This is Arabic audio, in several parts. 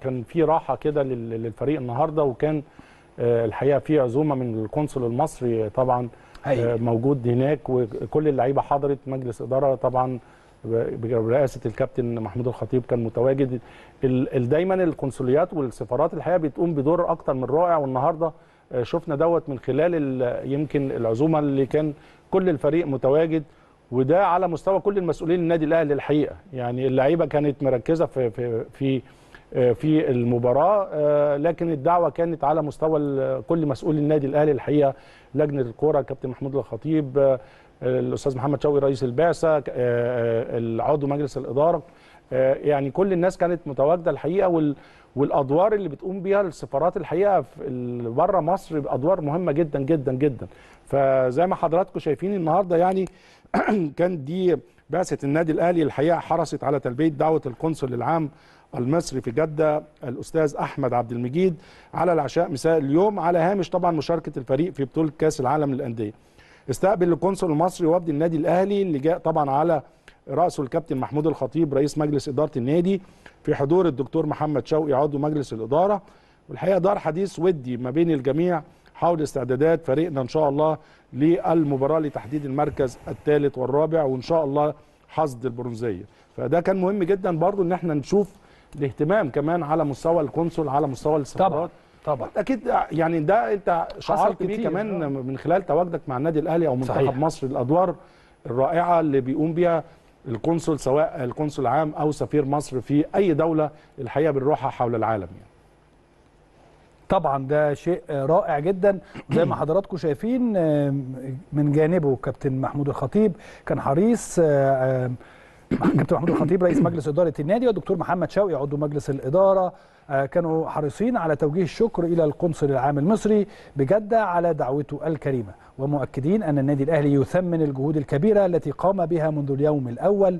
كان في راحه كده للفريق النهارده، وكان الحقيقه في عزومه من القنصل المصري طبعا موجود هناك، وكل اللعيبه حضرت، مجلس اداره طبعا برئاسه الكابتن محمود الخطيب كان متواجد. دايما القنصليات والسفارات الحقيقه بتقوم بدور اكتر من رائع، والنهارده شفنا دوت من خلال يمكن العزومه اللي كان كل الفريق متواجد، وده على مستوى كل المسؤولين النادي الاهلي الحقيقه. يعني اللعيبه كانت مركزه في المباراه، لكن الدعوه كانت على مستوى كل مسؤولي النادي الاهلي الحقيقه، لجنه الكوره كابتن محمود الخطيب، الاستاذ محمد شوقي رئيس البعثه، العضو مجلس الاداره، يعني كل الناس كانت متواجده الحقيقه. والادوار اللي بتقوم بيها السفارات الحقيقه بره مصر ادوار مهمه جدا جدا جدا. فزي ما حضراتكم شايفين النهارده يعني كان دي بعثه النادي الاهلي الحقيقه حرصت على تلبيه دعوه القنصل العام المصري في جده الاستاذ احمد عبد المجيد على العشاء مساء اليوم، على هامش طبعا مشاركه الفريق في بطوله كاس العالم للانديه. استقبل القنصل المصري وفد النادي الاهلي اللي جاء طبعا على راسه الكابتن محمود الخطيب رئيس مجلس اداره النادي، في حضور الدكتور محمد شوقي عضو مجلس الاداره. والحقيقه دار حديث ودي ما بين الجميع حول استعدادات فريقنا ان شاء الله للمباراه لتحديد المركز الثالث والرابع، وان شاء الله حصد البرونزيه. فده كان مهم جدا برضو ان احنا نشوف الاهتمام كمان على مستوى القنصل، على مستوى السفارات. طبعا اكيد يعني ده انت شعرت بيه كمان من خلال تواجدك مع النادي الاهلي او منتخب مصر، الادوار الرائعه اللي بيقوم بيها القنصل، سواء القنصل العام او سفير مصر في اي دوله الحقيقه بنروحها حول العالم يعني. طبعا ده شيء رائع جدا، زي ما حضراتكم شايفين من جانبه كابتن محمود الخطيب كان حريص، كابتن محمود الخطيب رئيس مجلس اداره النادي والدكتور محمد شوقي عضو مجلس الاداره كانوا حريصين على توجيه الشكر الى القنصل العام المصري بجده على دعوته الكريمه، ومؤكدين ان النادي الاهلي يثمن الجهود الكبيره التي قام بها منذ اليوم الاول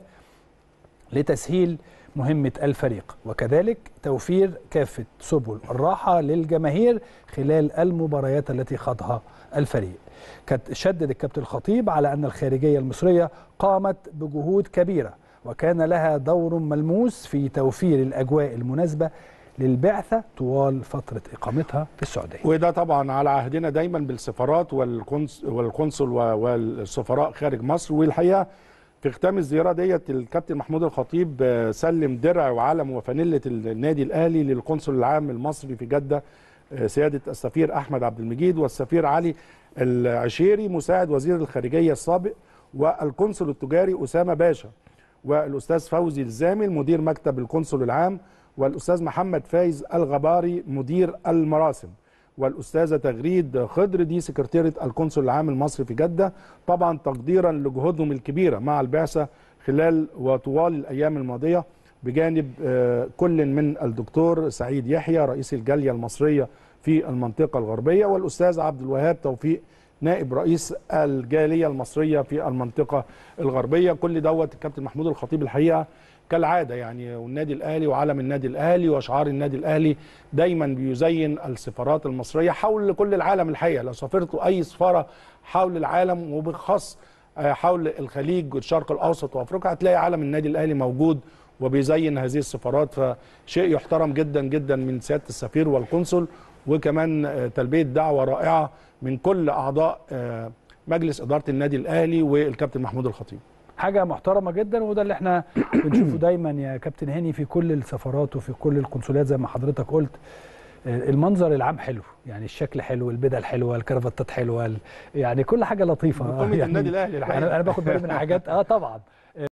لتسهيل مهمة الفريق، وكذلك توفير كافة سبل الراحة للجماهير خلال المباريات التي خاضها الفريق. شدد الكابتن الخطيب على أن الخارجية المصرية قامت بجهود كبيرة وكان لها دور ملموس في توفير الأجواء المناسبة للبعثة طوال فترة إقامتها في السعودية. وده طبعا على عهدنا دايما بالسفارات والقنصل والسفراء خارج مصر. والحقيقة في ختام الزياره ديت الكابتن محمود الخطيب سلم درع وعلم وفانيله النادي الاهلي للقنصل العام المصري في جده سياده السفير احمد عبد المجيد والسفير علي العشيري مساعد وزير الخارجيه السابق، والقنصل التجاري اسامه باشا، والاستاذ فوزي الزامل مدير مكتب القنصل العام، والاستاذ محمد فايز الغباري مدير المراسم، والاستاذه تغريد خضر دي سكرتيره القنصل العام المصري في جده، طبعا تقديرا لجهودهم الكبيره مع البعثه خلال وطوال الايام الماضيه، بجانب كل من الدكتور سعيد يحيى رئيس الجاليه المصريه في المنطقه الغربيه، والاستاذ عبد الوهاب توفيق نائب رئيس الجاليه المصريه في المنطقه الغربيه. كل دوت الكابتن محمود الخطيب الحقيقه كالعاده يعني، والنادي الاهلي وعلم النادي الاهلي واشعار النادي الاهلي دايما بيزين السفارات المصريه حول كل العالم الحقيقه. لو سافرتوا اي سفاره حول العالم وبخاص حول الخليج والشرق الاوسط وافريقيا هتلاقي علم النادي الاهلي موجود وبيزين هذه السفارات، فشيء يحترم جدا جدا من سياده السفير والقنصل، وكمان تلبيه دعوه رائعه من كل اعضاء مجلس اداره النادي الاهلي والكابتن محمود الخطيب. حاجه محترمه جدا، وده اللي احنا بنشوفه دايما يا كابتن هاني في كل السفارات وفي كل القنصليات. زي ما حضرتك قلت المنظر العام حلو، يعني الشكل حلو، البدل حلوه، الكرافتات حلوه، يعني كل حاجه لطيفه. يعني النادي الاهلي الحقيقه انا باخد بالي من حاجات طبعا